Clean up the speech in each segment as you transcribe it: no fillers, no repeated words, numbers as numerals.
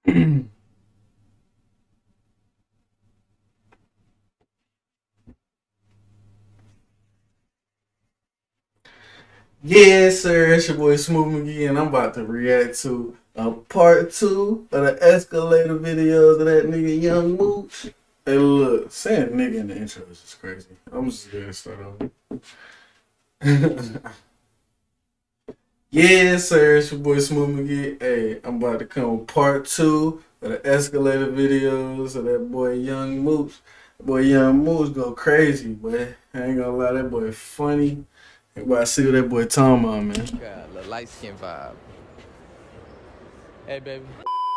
Yes, sir. It's your boy Smooth McGee, and I'm about to react to a part two of the escalator videos of that nigga Young Mooch. Hey, look, saying nigga in the intro is just crazy. I'm just gonna start over. Yes, sir. It's your boy Smooth McGee. Hey, I'm about to come with part two of the escalator videos of that boy Young Mooch. Boy Young Mooch go crazy, boy. I ain't gonna lie, that boy funny. Everybody see what that boy talking about, man. Got a little light skin vibe. Hey, baby.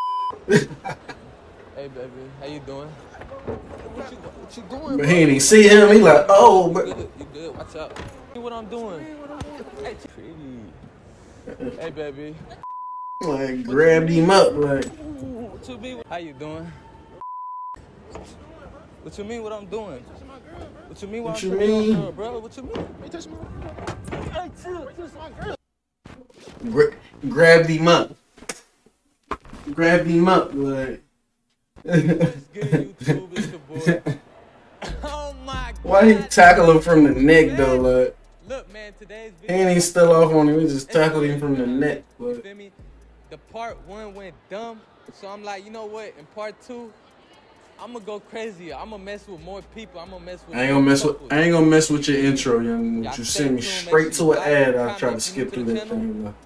Hey, baby. How you doing? What you doing, But he ain't even see him. He like, oh, but you good. Watch out. See what I'm doing. Hey, pretty. Hey, baby. Like, grabbed him up, like. What you mean? How you doing? What you mean what I'm doing? What you mean what What I'm you doing, mean? girl, bro? What you mean? Hey, touch my girl. Hey, touch my girl. Grabbed him up. Grabbed him up, like. What's good, YouTube? It's your boy. Oh my God. Why he tackle him from the neck, though, like. Look, man, today's He video. ain't even still off on him. He just tackled him from the neck, You but. feel me? The part one went dumb, so I'm like, you know what? In part two, I'm gonna go crazier. I'm gonna mess with more people. I'm gonna mess with. I ain't gonna mess with your intro, Young Mooch. You send me straight to an ad. I try to skip through that thing, though.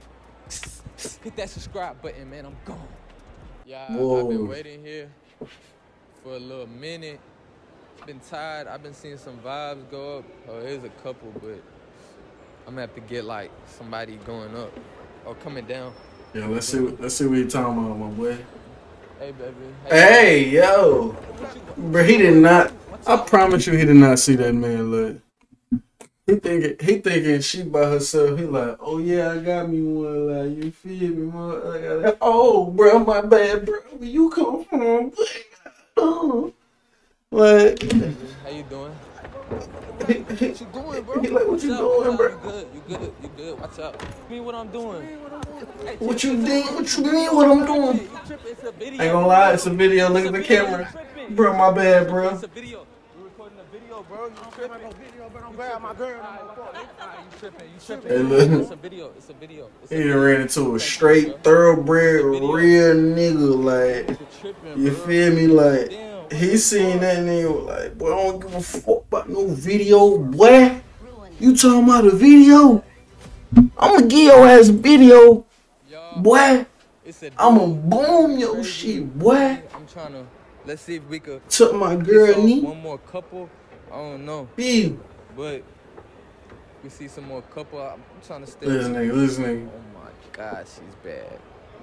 Hit that subscribe button, man. I'm gone. Yeah, Whoa. I've been waiting here for a little minute. Been tired. I've been seeing some vibes go up. Oh, there's a couple, but I'm gonna have to get like somebody going up or coming down. Yeah, let's see what you talking about, my boy. Hey, baby. Hey, yo. Bro, he did not. I promise you, he did not see that man, look. He thinking she by herself. He like, oh yeah, I got me one. Like, you feel me, man? Oh, bro, my bad, bro. Where you come from? Oh. Like, How you doing? He What you doing, bro? He like, what you doing, bro? You good. Watch out. Me, what I'm doing? Hey, what you doing? What you mean? What I'm doing? You tripping? It's a video. Ain't gonna lie, it's a video. Look at the camera, bro. My bad, bro. It's a video. You recording a video, bro? You tripping? Video, but don't grab my girl. You tripping? Hey, look. It's a video. It's a video. He done ran into a straight, thoroughbred, real nigga. Like, you feel me? Like, he seen that nigga like, boy, I don't give a fuck about no video, boy. You talking about a video? I'ma give your ass a video, boy. I'ma boom your shit, boy. I'm trying to. Let's see if we could. Took my girl knee. One more couple. I don't know. Yeah. But we see some more couple. I'm trying to stay. This nigga. Oh my God, she's bad.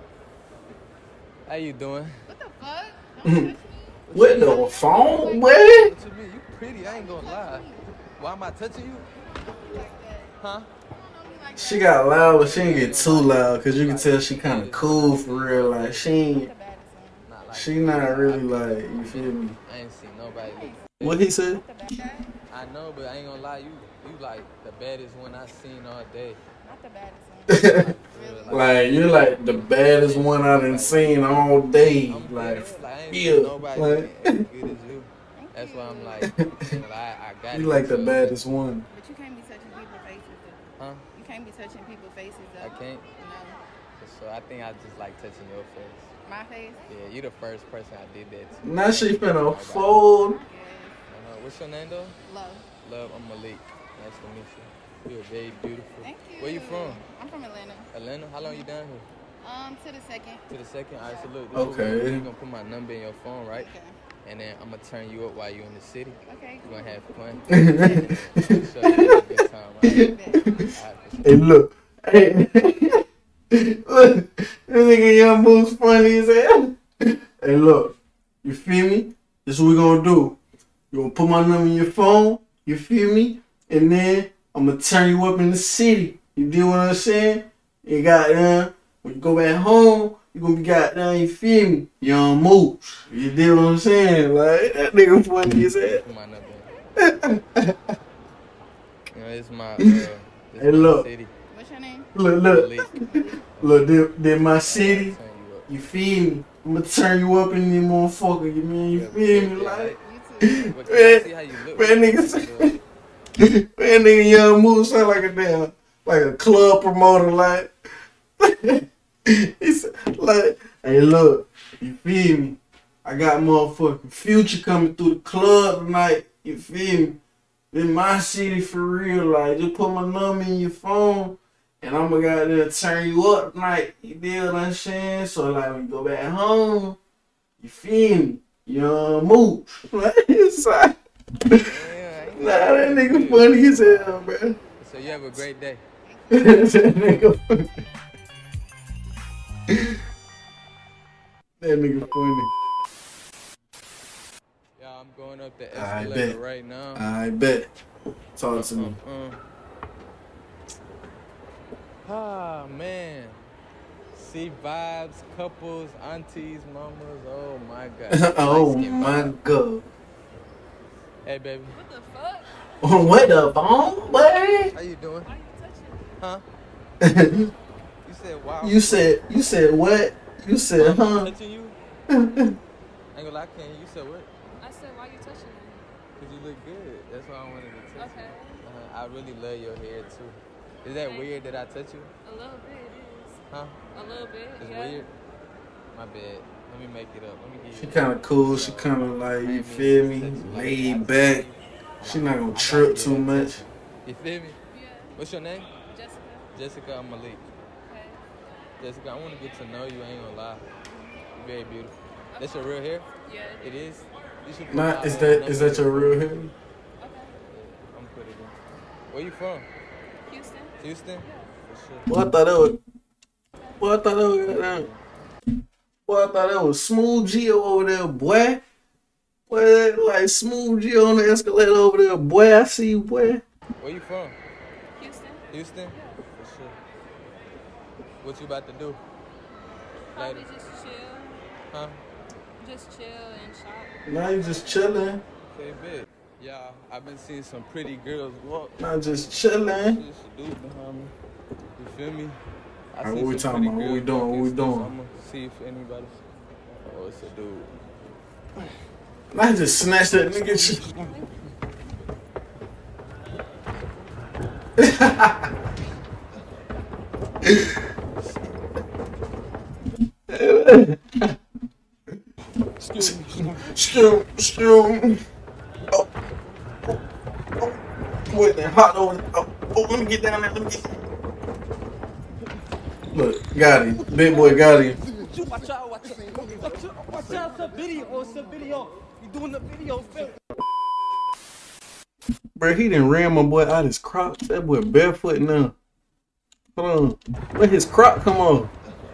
How you doing? What the fuck? What the phone, boy? What you mean? You pretty. I ain't gonna lie. Why am I touching you? Huh? She got loud, but she ain't get too loud, cause you can tell she kind of cool for real. Like she not really like, you feel me? I ain't seen nobody. What he said? I know, but I ain't gonna lie. You like the baddest one I seen all day. Not the baddest one. Like you're like the baddest one I done seen all day. Like, I ain't yeah, seen nobody like as good as you. That's why I'm like, I got you it. like the baddest one. But you can't be touching people's faces, though. Huh? You can't be touching people's faces, though. I can't. No. So I think I just like touching your face. My face? Yeah, you the first person I did that to. Now she finna fold. Yes. What's your name though? Love. Love, I'm Malik. Nice to meet you. You're very beautiful. Thank you. Where you from? I'm from Atlanta. Atlanta? How long you down here? To the second. To the second? Alright, so look. Okay. You're gonna put my number in your phone, right? Okay. And then I'm gonna turn you up while you're in the city. Okay. We're gonna have fun. So you have a good time, right? Hey, look. Hey, look. This nigga Young Mooch funny as hell. Hey, look. You feel me? This is what we gonna do. You gonna put my number in your phone. You feel me? And then I'm gonna turn you up in the city. You deal what I'm saying? You got when you go back home, you gonna be goddamn, you feel me? Young Mooch. You deal what I'm saying? Like, that nigga funny as hell. Put my number in. You know, it's my, this Hey, my look. city. What's your name? Look. Malik. Look, did my city. Turn you You feel me? I'm gonna turn you up in this motherfucker, you mean? You feel me? Like, You too. But can I see how you look? man, nigga, Young Moose sound like a damn, like a club promoter, like. He's like, hey, look, you feel me? I got motherfucking Future coming through the club tonight. You feel me? In my city for real. Like, just put my number in your phone, and I'm gonna go there turn you up tonight. You deal what I'm saying? So like, when you go back home, you feel me? Young Moose. Like, it's like, nah, that nigga funny as hell, bro. So you have a great day. That nigga funny. That nigga funny. Yeah, I'm going up the I escalator bet. right now. I bet. Talk to me. Ah, man. See vibes, couples, aunties, mamas. Oh, my God. Oh Light-skinned my vibe. god. Hey, baby. What the fuck? What the phone, boy? How you doing? Why you touching? Huh? You You said wow. said what? You said huh? Touching you? I ain't gonna lie, Ken. You said what? I said, why you touching me? Because you look good. That's why I wanted to touch Okay. you. I really love your hair, too. Is that Okay. weird that I touch you? A little bit, it is. Huh? A little bit. It's yeah. weird? My bad. Let me make it up. Let me give She you kind of cool. She kind of like, you feel me, laid back. She not gonna trip too much. You feel me? Yeah. What's your name? Jessica. Jessica, I'm Malik. Okay. Jessica, I want to get to know you. I ain't gonna lie. You're very beautiful. That's your real hair? Yeah. It is? You should put Not my is that number your in. real hair? Okay. I'm put it in. Where you from? Houston. Houston? Yeah. For sure. Boy, I thought that was. Boy, I thought that was. Boy, I thought that was Smooth Geo over there, boy. Boy, like Smooth Geo on the escalator over there, boy. I see you, boy. Where you from? Houston. Houston? Yeah. For sure. What you about to do? Probably Later. just chill. Huh? Just chill and shop. Now you just chilling, Okay, bit. Yeah, I've been seeing some pretty girls walk. not just chilling. There's a dude behind me. You feel me? I Alright, see what we some talking pretty about? What we girls doing? What we walking, so doing? I'm gonna see if anybody. Oh, it's a dude. I just snatched that nigga shit. Screw. Oh. Wait, that hot over. Oh, let me get down there. Let me get. Look, got him. Big boy got him. Watch out, some video. You doing the video film. Bro, he done ran my boy out his Crocs. That boy barefoot now. Hold on. Let his Croc come off.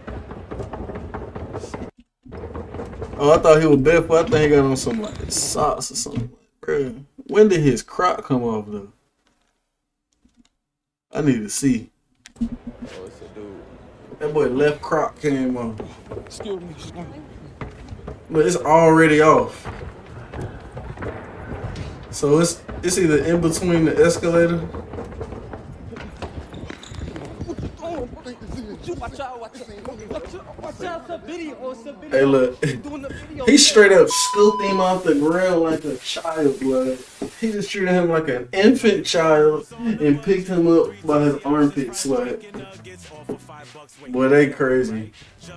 Oh, I thought he was barefoot. I thought he got on some like socks or something. Bro, when did his Croc come off though? I need to see. Oh, it's a dude. That boy left Croc came off. Excuse me. But it's already off. So it's either in between the escalator. Watch out, some video. Hey, look. Doing the video. He straight up scooped him off the ground like a child, blood. He just treated him like an infant child and picked him up by his armpit sweat. Boy, they crazy.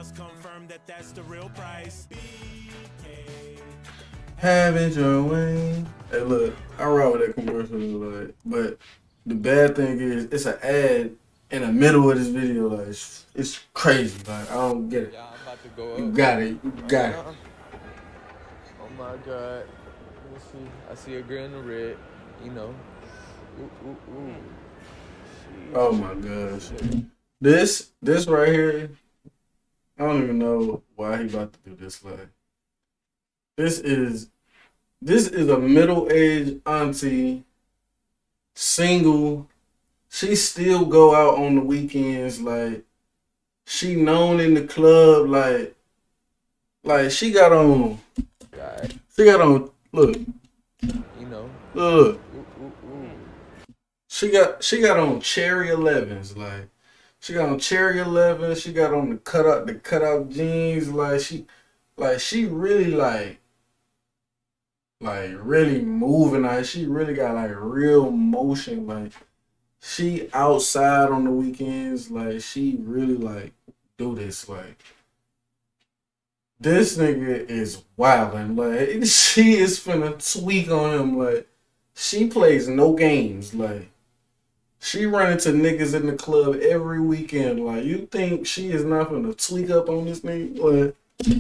Have it your way. Hey, look, I rock with that commercial, like, but the bad thing is it's an ad in the middle of this video. Like, it's crazy. Like, I don't get it. Yeah, I'm about to go up. You got it. You got it. Oh my God. Let me see. I see a girl in the red. You know. Ooh. Oh my gosh. This right here, I don't even know why he about to do this. Like, this is a middle-aged auntie, single. She still go out on the weekends. Like, she known in the club. Like she got on. God. She got on. Look. You know. Look. Ooh. She got on cherry 11s. Like, She got on cherry 11. She got on the cutout jeans. She really really moving. Like she really got like real motion. Like she outside on the weekends. Like she really like do this. Like this nigga is wildin'. Like she is finna tweak on him. Like she plays no games. Like she run into niggas in the club every weekend. Like you think she is not finna tweak up on this nigga? Like She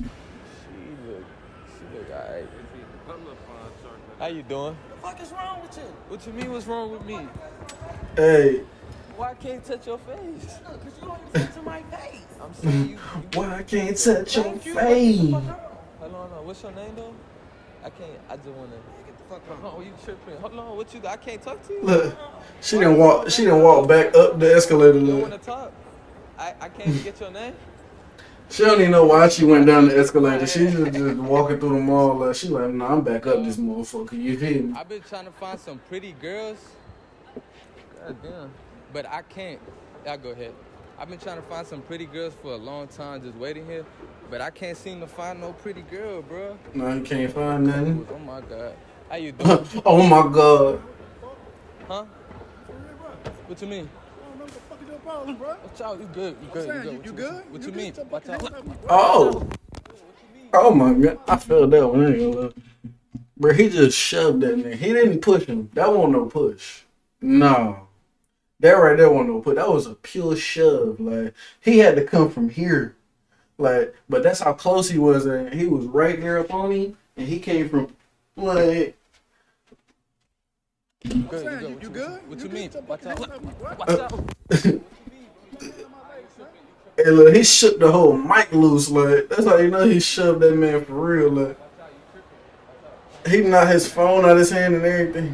look alright. How you doing? What the fuck is wrong with you? What you mean? What's wrong with me? hey, Why I can't touch your face? Because you don't even touch my face. I'm saying you why I can't touch your Thank you. face? Hold on. What's your name though? I can't. I just wanna. Get the fuck Hold on. You tripping? Hold on. What you? I can't talk to you. Look, she didn't walk back up the escalator. You don't Look. wanna talk? I can't even get your name. She don't even know why she went down the escalator. She just walking through the mall. Like she like, nah, I'm back up this motherfucker. You feel me? I've been trying to find some pretty girls. God damn. But I can't. Y'all go ahead. I've been trying to find some pretty girls for a long time, just waiting here. But I can't seem to find no pretty girl, bro. No, you can't find nothing. Oh my God. How you doing? Oh my god. Huh? What you mean? Watch out. You good. You good. You good? What you mean? Watch out. Oh. Oh my god. I felt that one. I ain't gonna lie. Bro, he just shoved that nigga. He didn't push him. That wasn't no push. No. That right there wasn't no push. That was a pure shove. Like, he had to come from here. Like, but that's how close he was. And he was right there up on him. And he came from, like, You good. You good? What you mean? Watch out. What? Watch out. hey, look, he shook the whole mic loose. Like, that's how you know he shoved that man for real. Like, he knocked his phone out his hand and everything.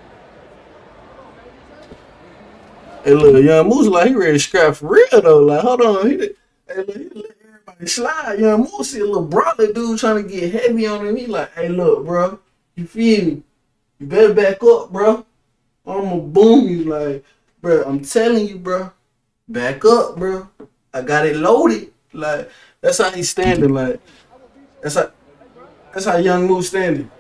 Hey, look, Young Moose like he ready to scrap for real though. Like, hold on, he let everybody slide. Young Moose see a little brother dude trying to get heavy on him. He like, hey, look, bro, you feel me? You better back up, bro. I'ma boom you, like, bro. I'm telling you, bro. Back up, bro. I got it loaded. Like, that's how he's standing. Like, that's how Young Moose standing.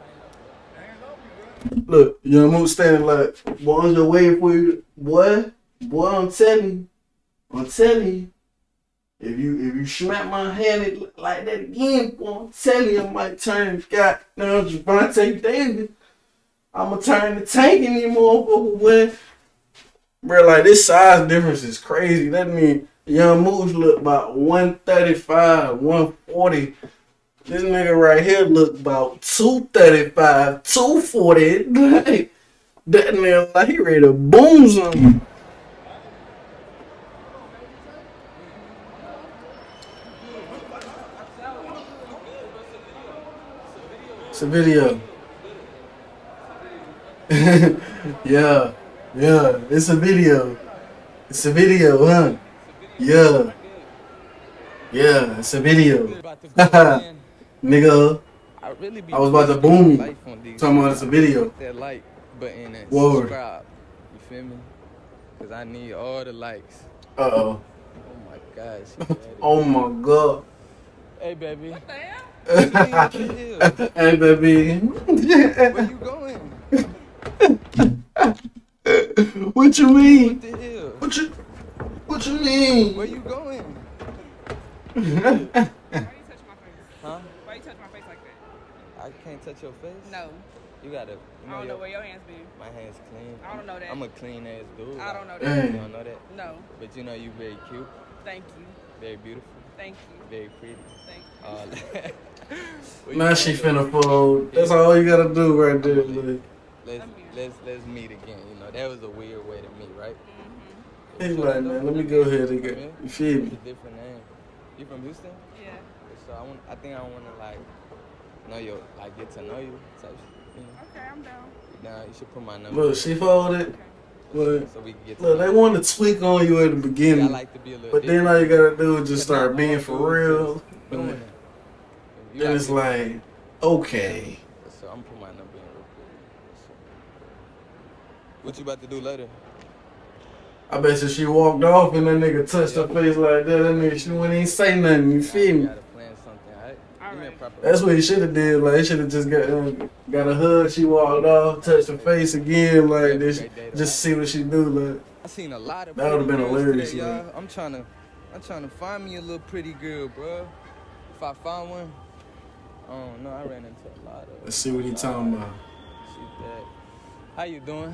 Look, Young Moose standing like, boy, I'm just waiting for you, boy. Boy, I'm telling you. If you smack my hand like that again, boy, I'm telling you, I might turn goddamn Javante Davis. I'ma turn the tank in these motherfuckers, boy. Bro, like, this size difference is crazy. That mean Young Moose look about 135, 140. This nigga right here look about 235, 240. Like, that nigga, like, he ready to boom something. It's a video. yeah, it's a video. It's a video, huh? Yeah, it's a video. Nigga, I was about to boom you. Talking about it's a video. That like button and Word. subscribe. You feel me? Cause I need all the likes. Uh-oh. Oh my God. She ready. Oh my god. Hey baby. What the hell? What you mean, what the hell? Hey, baby. Where you going? What you mean? What the hell? What you mean? Where you going? Why you touch my face? Huh? Why you touch my face like that? I can't touch your face? No. You gotta, I don't know where your hands been. my hand's clean. I don't know that. I'm a clean ass dude. I don't know You that. Hey. don't know that? No. But you know you very cute, Thank you. very beautiful, Thank you. very pretty. Thank you. All that. Where you Now going, she though? finna fold. That's all you gotta do right there. Look. Let's meet again. You know that was a weird way to meet, right? Mm-hmm. He's like, man, let me go ahead and get. You feel It's me? a different name. You from Houston? Yeah. So I think I want to like know your, like get to know you type shit. You know? Okay, I'm down. Now you should put my number. Look, she folded. Look, So we can get to look, know they you. want to tweak on you at the See, I beginning, like to be a little but then all you gotta do is just start being for real. Doing Like, it. You then gotta it's be- like, okay. So I'm gonna put my number in real quick. So, what you about to do later? I bet you she walked off and that nigga touched her face like that nigga, she wouldn't even say nothing, you feel me? Gotta plan something, alright? Give me a proper That's what he should have did. Like, he should have just got a hug. She walked off, touched her face again, like this, just see what she do. Like, I seen a lot of that would have been pretty girls hilarious, today, man. y'all. I'm trying to find me a little pretty girl, bro. If I find one, I don't know. I ran into a lot of. Let's see what he talking about, See that. How you doing?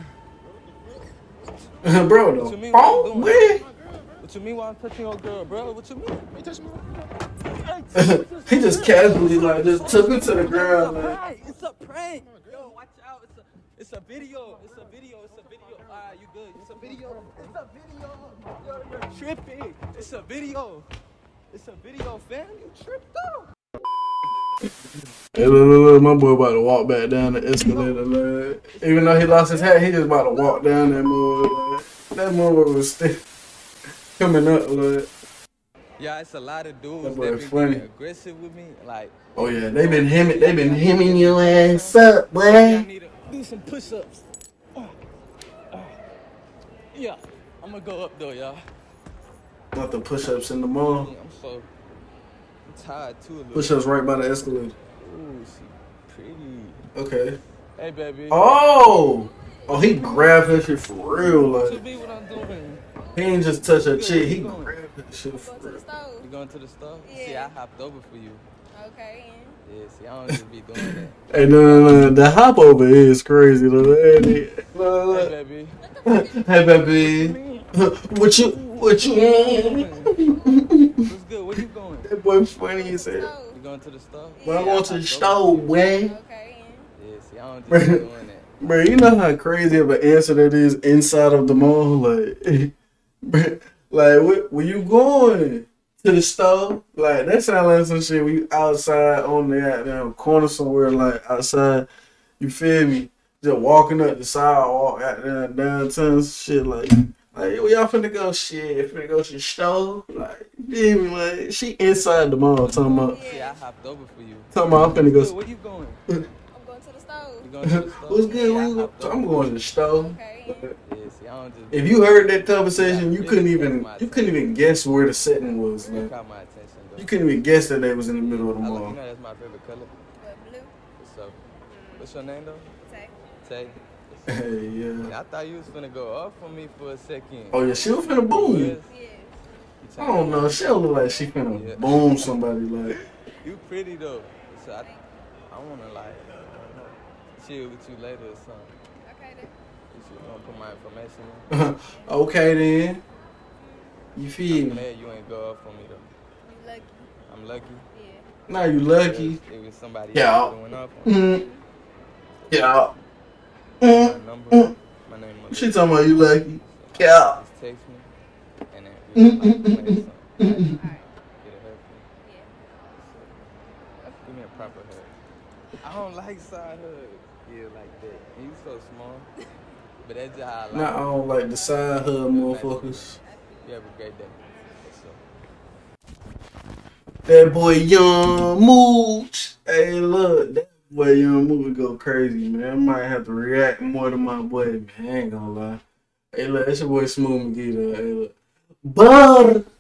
bro. What you Though, mean? What oh, you doing? man. What you mean while I'm touching your girl, bro? What you mean? You touching me? He just casually like just took her to the ground, man. It's a prank. Yo, watch out. It's a video. It's a video. Alright, you good? It's a video. Yo, you're tripping. It's a video, fam. You tripped up. Hey, look, my boy about to walk back down the escalator, like, even though he lost his hat, he just about to walk down that motherfucker. Like, that motherfucker was still coming up, like. Yeah, it's a lot of dudes That boy that been funny. getting aggressive with me. Like, Oh yeah, they been hemming your ass up, I boy. need to do some push-ups. Yeah, I'm gonna go up though, y'all. Not the push-ups in the mall. I'm tired too a little. Push-ups right by the escalator. Ooh, she pretty. Okay. Hey, baby. Oh, he grabbed her shit for real, To like. be what I'm doing. He ain't just touch her chick, he grabbed her shit for Go to the real. stove. You going to the store? Yeah. See, I hopped over for you. Okay. Yeah, see, I don't just be doing that. Hey, no, the hop over is crazy, though. Hey, Hey, baby. hey, baby. What you What's good? Where you going? That boy funny as hell. Stove. You going to the store? Well, I See, I want to the hopped stove, boy. Okay. Yeah, see, I don't just be doing that. Bro, you know how crazy of an answer that is inside of the mall? Like, bruh, like, where you going? To the store? Like, that sound like some shit we outside on the goddamn corner somewhere, like, outside, you feel me? Just walking up the sidewalk out there downtown, shit, like, yo, y'all finna go, shit, finna go to the store? Like, you feel me? Like, she inside the mall talking about, See, I hopped over for you. I'm finna Good, go. where you going? I'm going to the stove. You going to the store? What's good? See, I Where you hopped go? over I'm for going to you. the store. Okay. Yeah, see, I don't just. If you heard that conversation, you couldn't even guess where the setting was. You Like, caught my attention, though. you couldn't even guess that they was in the middle of the You mall. know that's my favorite color. What, blue? So, what's your name, though? Tay. Tay. Hey, yeah. I thought you was finna go off on me for a second. Oh yeah, she was finna boom you. Yes. Yeah. You I don't know. She don't look like she finna boom somebody. Like, You pretty though. So I wanna like chill with you later or something. Okay then. You wanna put my information in? okay then. You feel I'm me? glad you ain't go off on me though. You lucky. I'm lucky. Yeah. Now you lucky. It was somebody Yeah. else that went off on me. Mm. Yeah. My Mm. number. My name was. She talking about you lucky. Yeah. Just text me, and then we like plan something. Right? Alright. Get a hug. Yeah. Give me a proper hug. I don't like side hugs. Yeah, like that. You so small. But that's just how I like Not I don't like the side hug motherfuckers. You have a great day. That boy Young Mooch. Hey, look, that boy Young Mooch go crazy, man. I might have to react more to my boy, man. I ain't gonna lie. Hey, look, that's your boy Smooth McGee, though. Hey, look. Butter.